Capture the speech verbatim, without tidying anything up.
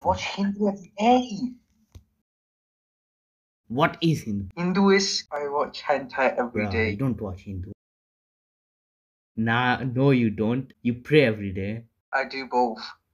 Watch Hindu every day. What is Hindu? Hindu is I watch hentai every Bruh, day. you don't watch Hindu. Nah, no, you don't. You pray every day. I do both.